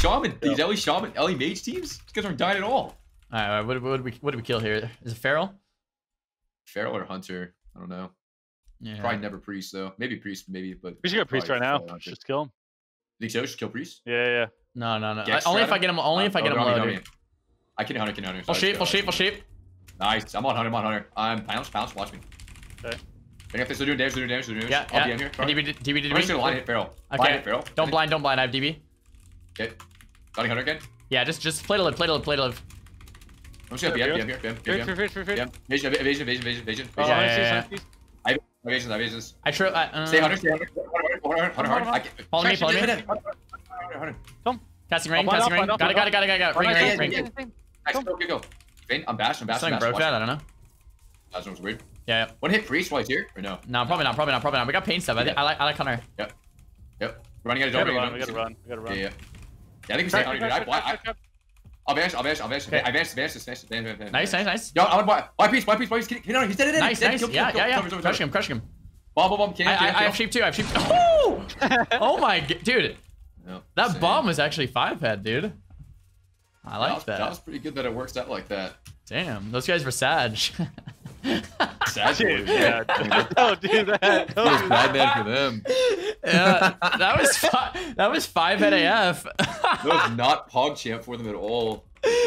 Shaman. These Ellie Shaman, Ellie Mage teams. These guys aren't dying at all. All right, what did we kill here? Is it Feral? Feral or Hunter? I don't know. Yeah. Probably never Priest though. Maybe Priest, maybe, but We should get Priest right now. Just kill him. Think so? Just kill Priest? Yeah. No. Gex Only if I Stratum? get him. Only if I get him low, dude. I can Hunter. Full shape. Nice. I'm on Hunter. I'm pounce. Watch me. Okay. Bring up this. They're doing damage. Yeah. I'll be in here. DB. I'm just gonna line hit Feral. Okay. Line hit Feral. Don't blind. I have DB. Okay. Got Hunter again. Yeah, just play to live. I'm just gonna be here. Fear. Evasion. Yeah. Evasions. I true. Stay Hunter. Hunter. Follow me. Hunter. Come. Casting rain. Got it. Ring. Go. Vayne, I'm bashed. Something broke that. I don't know. That was weird. Yeah. One hit Priest while he's here, or no? No, probably not. We got pain stuff. I like Hunter. Yep. We're running out of door. We gotta run. Yeah. I think we stay Hunter, dude. I'll vanish. Okay. I vanish. Nice. Yo, I want why Priest. He's dead. Nice. Yeah. Crushing him. Bomb. I have sheep too. Oh my, dude. That bomb was actually 5-head, dude. I like that. That was pretty good that it works out like that. Damn, those guys were Sag. Sag, yeah. Don't do that. It was bad man for them. Yeah, that was 5-head AF. That was not PogChamp for them at all.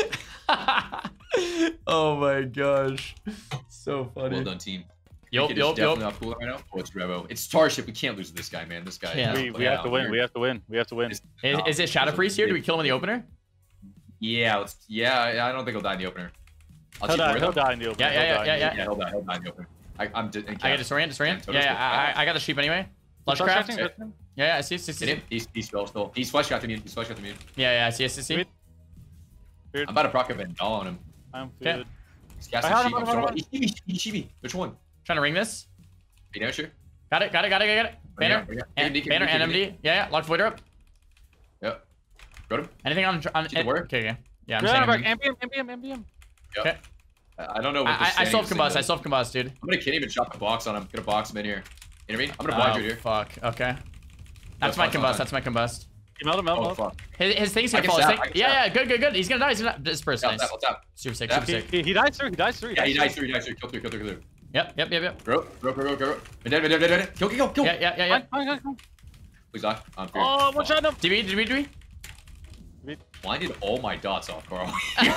Oh my gosh, so funny. Well done, team. Yup. Definitely not cool right now. Oh, it's Revo. It's Starship. We can't lose to this guy, man. This guy. Yeah. We have to win. We have to win. Is it Shadow Priest here? Do we kill him in the opener? Yeah. I don't think he'll die in the opener. He'll die in the opener. Yeah. He'll die in the opener. I get disorient. Yeah. I got the sheep anyway. Flushcraft. Yeah. I see. He's flush crafting me. Yeah. I see. I'm about to proc a Vandal on him. I'm Okay. good. He's casting Sheep. Which one? Trying to ring this. You know, sure. Got it. Banner. Banner NMD. Yeah. Lock Voider up. Yep. Got him. Anything on Okay. Yeah, I'm saying MBM. Yep. Okay. I don't know what I self-combust, dude. I'm gonna him and chop the box on him. Gonna box him in here. You know what I mean? I'm gonna blind you here. Fuck. Okay. That's my combust. Melt. Fuck. His thing's gonna fall. Yeah. Good. He's gonna die. Disperse. Nice. Super sick. He dies through. Yeah, he dies through. Kill through. Yep. Go. Kill. Yeah. Please die. Oh, one shot him. DB. Blinded all my dots off, Carl.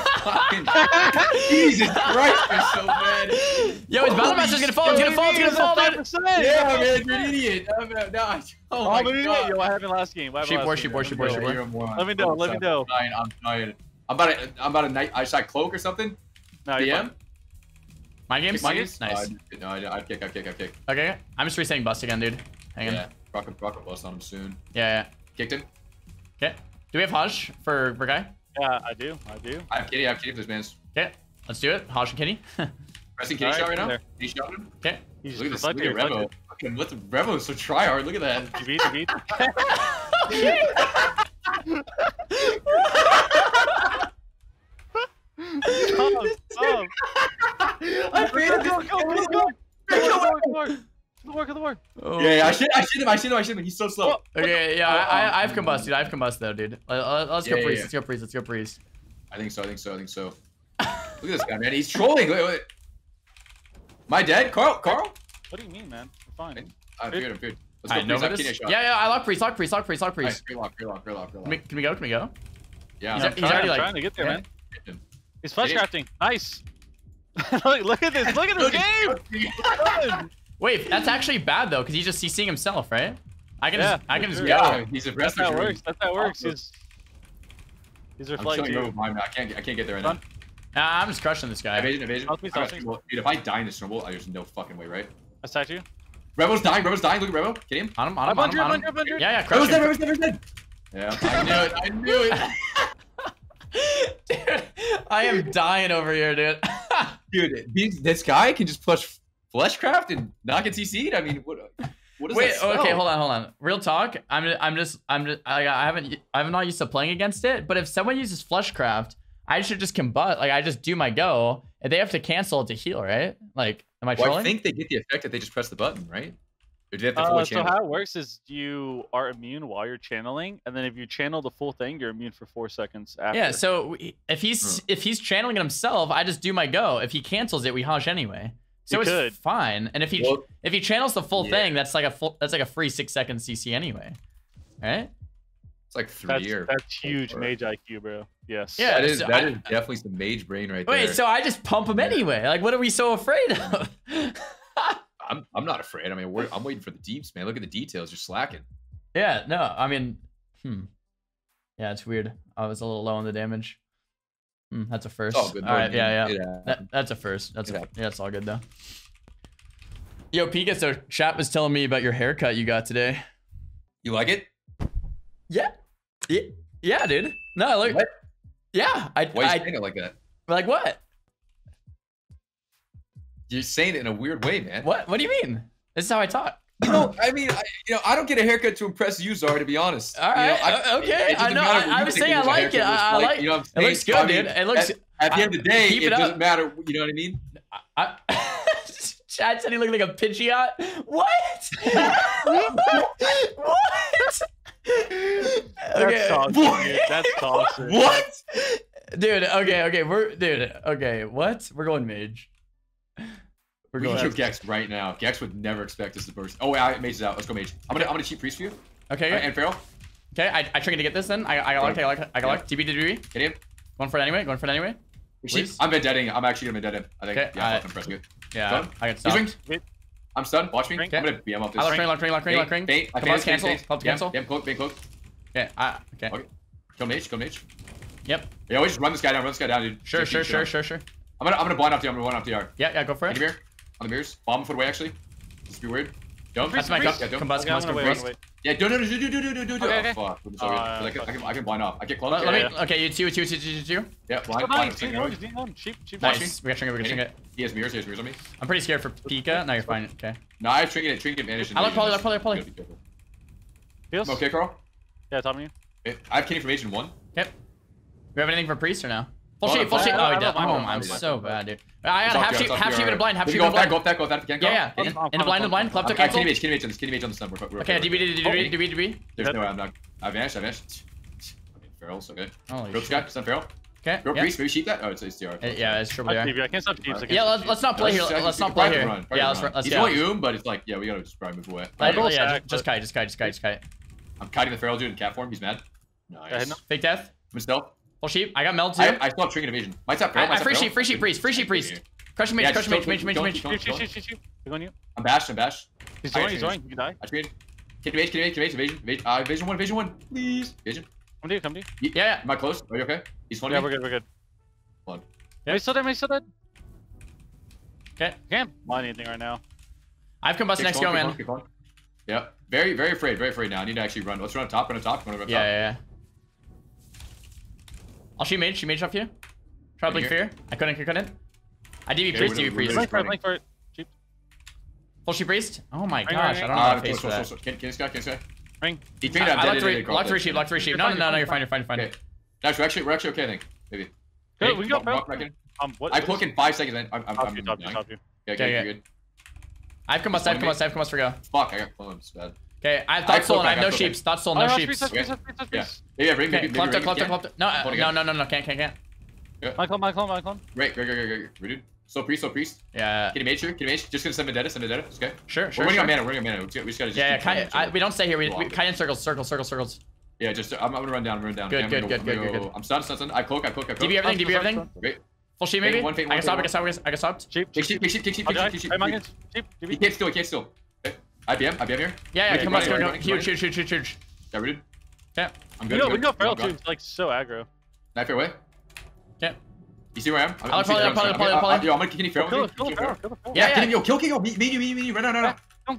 Jesus Christ, they're so bad. Yo, his Battle Master's gonna fall. It's gonna fall, dude. Yeah, man, you're an idiot. Oh my God. Yo, what happened last game? Sheep war. Let me know. I'm trying. I'm about a night. I shot cloak or something. No, DM. My game's nice. No, I kick. Okay, I'm just resetting bust again, dude. Hang on. Yeah, rock a bust on him soon. Yeah. Kicked him. Okay. Do we have Haj for guy? Yeah, I do. I have Kitty for this man's. Okay, let's do it. Haj and Kitty. Pressing Kitty shot right now. Kitty shot him. Okay. Look at this. Look at Revo. Look at Revo so try hard. Look at that. Beat. I The war. Oh. Yeah, I should him. He's so slow. Okay, yeah, I have combust, dude. I have combust though, dude. Let's go Priest. Let's go Priest. I think so. Look at this guy, man. He's trolling. Wait. Am I dead, Carl? What do you mean, man? We're fine. I'm good. Let's go Priest. Yeah, I lock Priest. Lock Priest. Nice. Lock. Can we go? Yeah. He's already like trying to get there, man. He's flush crafting. Nice. Look at this game. Wait, that's actually bad though, because he's seeing himself, right? I can just go. Yeah, he's aggressive. That's how it works. He's reflecting. I can't get there right now. Nah, I'm just crushing this guy. Evasion. Dude, if I die in this snowball, there's no fucking way, right? I sacked you. Revo's dying. Look at Revo. Get him. On him. Yeah, crush him. Revo's dead. Yeah, I knew it. Dude, I am dying over here, dude. Dude, this guy can just push Fleshcraft and not get CC'd? I mean, what is Wait, that okay, hold on. Real talk. I haven't not used to playing against it, but if someone uses Fleshcraft, I should just combust. Like, I just do my go, and they have to cancel it to heal, right? Like, am I trolling? I think they get the effect that they just press the button, right? Or do you have to fully So channel? how it works is you are immune while you're channeling, and then if you channel the full thing, you're immune for 4 seconds after. Yeah, so if he's channeling it himself, I just do my go. If he cancels it, we hush anyway. So it's fine. And if he channels the full thing, that's like a free 6 second CC anyway. Right? It's like 3 years. That's huge mage IQ, bro. Yes. Yeah, that is definitely some mage brain right there. Wait, so I just pump him anyway. Like, what are we so afraid of? I'm not afraid. I mean, I'm waiting for the deeps, man. Look at the details. You're slacking. Yeah, no, I mean, yeah, it's weird. I was a little low on the damage. That's a first. It's all good. All right, yeah. That's a first. Yeah, it's all good though. Yo, Pika, so chat was telling me about your haircut you got today. You like it? Yeah, dude. No, look. What? Yeah, Why are you saying it like that? Like what? You're saying it in a weird way, man. What do you mean? This is how I talk. No, I mean, I don't get a haircut to impress you, Zara, to be honest. All right, okay. I know. I was saying I like it. I like it. You know what I'm saying? It looks good, dude. It looks. At the end of the day, it doesn't matter. You know what I mean? Chad said he looked like a Pidgeot. What? What? That's toxic, dude. That's toxic. What? Dude, okay. What? We're going mage. We're going to Gex right now. Gex would never expect us to burst. Oh, wait, mage is out. Let's go mage. I'm gonna cheat priest for you. Okay. And Feral. Okay, I try to get this then. I got luck. TB. Get him. Going for it anyway. I'm deading. I'm actually gonna dead him. I think. Okay, yeah, I'm pressing it. Yeah, I got stunned. I'm stunned. Watch me. Okay. I'm gonna BM up this. Lock ring. Bait. Come on, cancel. Help to cancel. Damn cloak. Okay. Okay. Kill mage. Yep. Yeah, always run this guy down, dude. Sure. I'm gonna blind off the R. Yeah, go for it. Mirror. On the mirrors. Bomb foot away, actually. Just be weird. Don't. That's my cup. Combust. Yeah, do. Okay. Oh, fuck. So I can blind off. I get close. Okay, you two. Yeah, blind. Sheep. Nice. We got trinket. He has mirrors on me. I'm pretty scared for Pika. No, you're fine. Okay. No, I have trinket advantage. I like poly. Feels? Okay, Carl? Yeah, tell me. I have Kenny Formation 1. Yep. We have anything for priest or no? Full sheep. Oh, I'm so bad, dude. I got half sheep and a blind. Go off that again. Yeah. In the blind. Club to cancel. Kenny mage on the stun. Okay, DB. There's no way. I vanished. I mean, Feral's okay. Rope Scott, stun Feral. Okay. Rope priest, maybe sheep that? Oh, it's TR. Yeah, it's triple DR. I can't stop sheeps. Yeah, let's not play here. Let's not play here. Yeah, let's He's only but it's like, yeah, we gotta just probably move away. Yeah, just kite. I'm kiting the Feral dude in cat form. He's mad. Nice. Fake death. I'm stealth. Full sheep. I got meld too. I still have trinket evasion. Might tap Feral. Free sheep priest. Crushing mage. Shoot. You're on you. I'm bashed. He's zoning. You can die. I traded. Kid evasion. Evasion 1. Please. Evasion. Come to you. Yeah. Am I close? Are you okay? He's funny. Yeah, we're good. Hold on. Yeah, he's still dead. Okay. Can't blind anything right now. I've combust next go, man. Yeah. Very afraid now. I need to actually run. Let's run up top. Yeah. I'll shoot mage off you. Try to blink fear. I couldn't. I DB priest. Blink for it. Sheep. Full sheep priest. Oh my gosh, I don't know how to face for that. Can this guy? Ring. Lock three sheep. No, you're fine. Okay. Nice, we're actually okay, I think. Maybe. Good, we can go, bro. I cloak in 5 seconds, man. I'm top you. Okay, good. I've combust for go. Fuck, I got clones, bad. Okay, I have thought soul and I have no sheeps. Thought soul, no sheeps. Yeah, ring, maybe. Club. No, can't. My clone. Great. Dude. So priest. Yeah. Can you mage here? Just gonna send Vendetta. It's okay. Sure. We're running on mana. We just gotta Yeah, we don't stay here. We kite in circles. Yeah, I'm gonna run down. Good. I'm stunned. I cloak. DB everything. Great. Full sheep maybe? I can stop. Sheep. Kick sheep. Sheep. He can't steal. Okay. IBM here. Yeah, come on. Huge. Got rooted. Okay. I'm good. We go Feral too. It's like so aggro. Knife your way. Okay. You see where I am? I'll probably. Yo, I'm gonna kill you, Feral. Kill Feral. Yeah, kill him. Yo, kill. Me. Run out.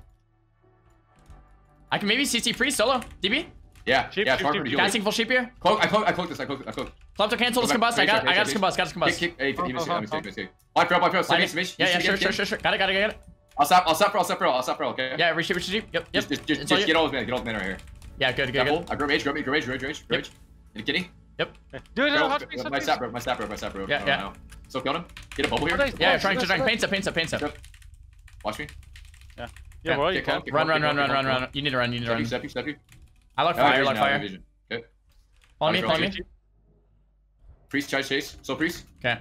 I can maybe CC priest solo. DB? Yeah. Casting full sheep here. I cloak this. Club to cancel this combust. I got this combust. Kick. Hey, mistake. Blind Feral. Smash. Yeah, sure. Got it. I'll stop Feral, okay? Yeah, resheep. Yep. Just get all his mana right here. Yeah, good. I grow mage. And kitty. Yep. Dude, my sap bro. Yeah. So kill him. Get a bubble here. Yeah, trying to paint up. Watch me. Yeah. Yeah, bro, you Okay, can. Run. You need to run. Step you. I lock fire. Okay. Follow me. Priest, charge chase. So Priest. Okay.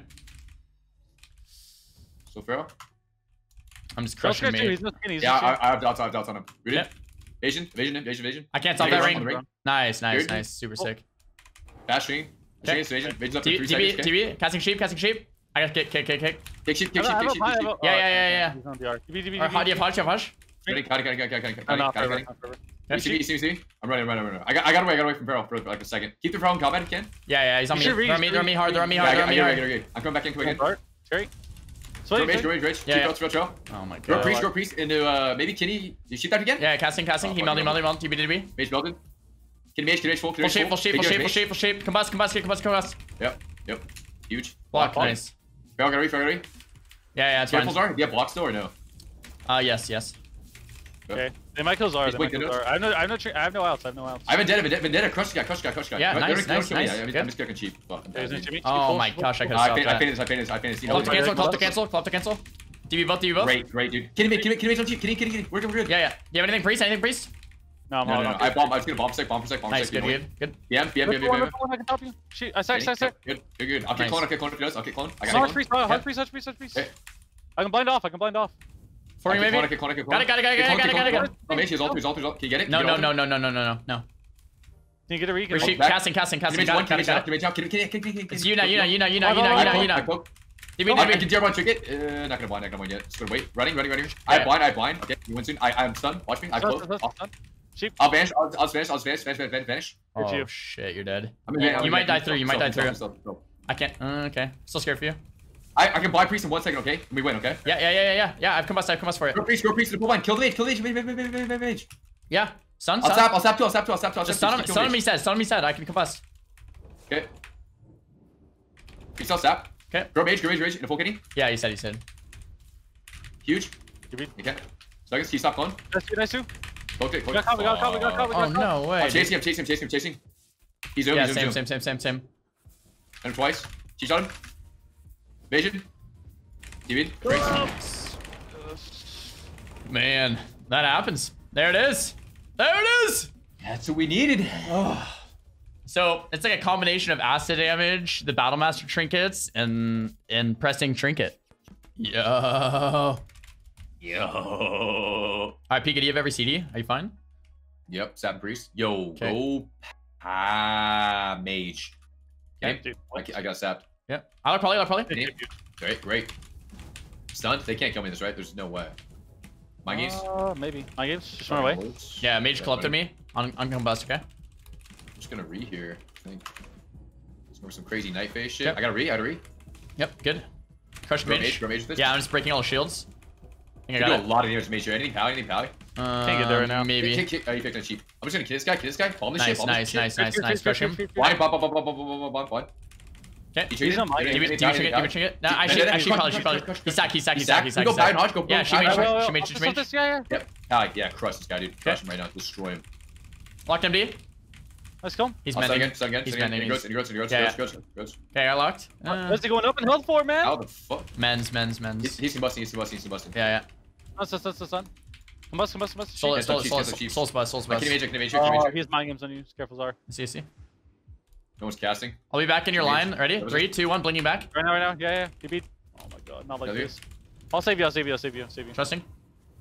So Pharaoh. I'm just crushing me. Yeah, I have doubts on him. Ready? Yep. Evasion. I can't stop that ring. Nice. Super sick. Fast ring. Evasion's up to 3 seconds. TV. Casting sheep. I got kick. Take sheep. Yeah. He's on DR. Or hush. Ready? Got it. You see? I'm running. I got away from Pharaoh for like a second. Keep the Pharaoh in combat if you can. Yeah, he's on me. Throw me hard. I'm coming back in quick. Cherry. Go rage. Yeah. Trail. Oh my god. Go priest into maybe Kenny. You shoot that again? Yeah, casting. He melted. TB. Mage melted. Kenny mage full shape. Combust. Yep. Huge. Block. Nice. Pharaoh got ready. Yeah, it's fine. Do you have blocks still or no? Yes. Okay. They might kill Zara. I have no outs. I have Vendetta. Crush guy. Yeah, nice. I'm just cooking cheap. Oh my gosh, I could have stopped that. I finished. Club to cancel. DB both. Great, dude. Kenny mage on cheap. Kenny. We're good. Yeah. Do you have anything, priest? No, I'm on. I was gonna bomb sec. Nice, good. BM. I can help you. Shoot, I sack. Good. I'll kick clone if he does. I'll kick clone. I got Hard priest. I can blind off. For maybe. Got it. Mage, he's ult. Can you get it? No. Can you get a recon? Casting. Got it. It's you now. I can DR1 trick. Not gonna blind yet. Just gonna wait. Running. I have blind. Okay, you win soon. I'm stunned. Watch me. I close. Sheep. I'll vanish. I'll vanish. Oh shit, you're dead. You might die through. I can't. Okay. Still scared for you. I can buy priest in 1 second, okay? We win, okay? Yeah. I've combust for it. Go priest in the pull line. Kill the mage. Yeah. Stun. I'll stop two. Just stun him, he said. I can combust. Okay. Priest, I'll stop. Okay. Grow mage in a full kitty. Yeah, he said. Huge. Okay. Seconds, he stop clone. Nice too. Clone. We got cover. Oh, no way. I'm chasing him. He's zoom. Same. And twice. She shot him. Evasion. TV. Man, that happens. There it is. That's what we needed. So it's like a combination of acid damage, the Battlemaster trinkets, and pressing trinket. Yo. All right, Pika, do you have every CD? Are you fine? Yep, Satin Priest. Yo, okay. Go mage. Okay, yeah, I got sapped. Yep. I'll probably. Great. Stunned? They can't kill me this, right? There's no way. My games? Maybe. My games? Just run away. Yeah, mage collupted me. On combust, okay? I'm just gonna re here. I think. There's some crazy night phase shit. Yep. I got to re. Yep, good. Crush mage. Yeah, I'm just breaking all the shields. I got a lot of damage to mage here. Anything pally? Can't get there right now. Maybe. Are you picking a cheap? I'm just gonna kill this guy. Bomb this shit. Nice. Crush him. Blind. Okay. He's on my game. Do you trig it? No, actually probably. He's sack. Go buy Hodge. Go. Yeah, she made. Yep. Yeah, crush this guy, dude. Crush him right now. Destroy him. Locked MD. Let's go. He's mending. He's mending. He goes. Okay, I locked. What's he going up in health for, man? How the fuck? Men's. He's combusting. Yeah. That's. Combust. Soul's buzz. I can mage. Oh, he has mind games on you. Careful, Zar. See. No one's casting. I'll be back in your line. Ready? 3, 2, 1. Blinking back. Right now. Yeah. He beat. Oh my god, not like this. I'll save you. Trusting. Okay.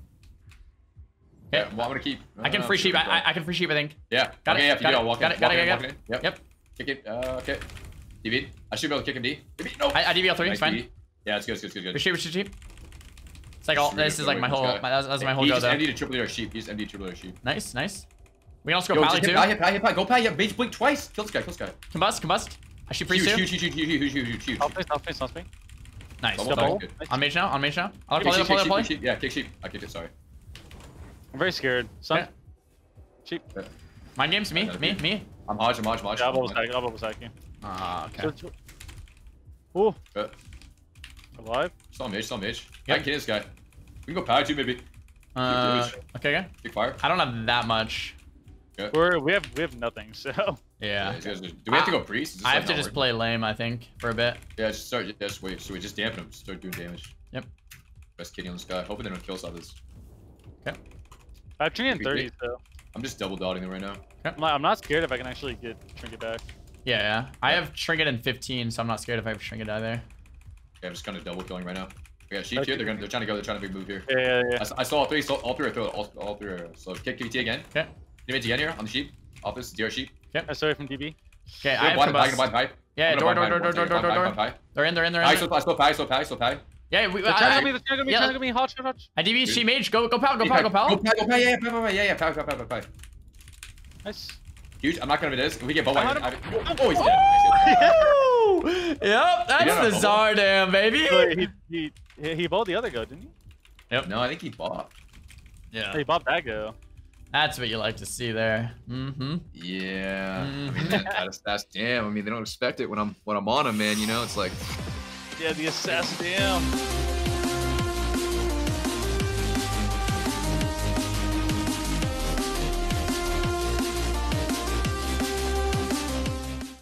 Yeah, well, I'm gonna keep. I can free sheep. I can free sheep, I think. Yeah. Got it. Yeah, if you do, I'll walk in. Got it. Yep. Kick it. Okay. DB. I should be able to kick him D. DB. No. I DBL3. It's fine. Yeah, it's good. Free sheep. It's like all. This is like my whole. That's my whole go though. He just MD'd triple sheep. Nice. We can also go pally too. Hit. Go pally. Yeah, mage blink twice. Kill this guy. Combust. I shoot priest too. Huge. I'll face. Nice. Double. On mage now. I'll play. Yeah, kick sheep. I kicked it. Sorry. I'm very scared. Son. Sheep. Mind games. Me. I'm Hodge. Yeah, I'll bubble sack you. Okay. Ooh. Alive. Still mage. I can kill this guy. We can go power too, maybe. Okay. Big fire. I don't have that much. Okay. We have nothing, so. Yeah. Do we have to go priest? I have to just play lame, I think, for a bit. Yeah, just wait. So we just dampen him. Start doing damage. Yep. Best kitty on this guy. Hoping they don't kill us others. Okay. I have Trinket in 30s though. I'm just double dotting them right now. I'm not scared if I can actually get Trinket back. Yeah. I have Trinket in 15, so I'm not scared if I have Trinket either. Okay, I'm just kind of double killing right now. We got sheep here. They're trying to go. They're trying to big move here. Yeah. I saw all three. All three are throw. All three are. So kick KVT again. Okay. Damage again here on the sheep. Office DR sheep. Okay. I started from DB. Okay. I have blind. Yeah. Door. They're in. They're in. I still pie. Yeah. They're trying to me. Hot shot. I DB she mage. Go pal. Go pal. Yeah. Pal. Nice. Huge. I'm not gonna do this. If we get bow. Oh, he's dead. Yep. That's the Zardam, baby. He bought the other go, didn't he? Yep. No, I think he bought. Yeah. He bought that go. That's what you like to see there. Yeah. I mean, that's damn. I mean, they don't expect it when I'm on him, man. You know, it's like. Yeah, the assassin. Damn.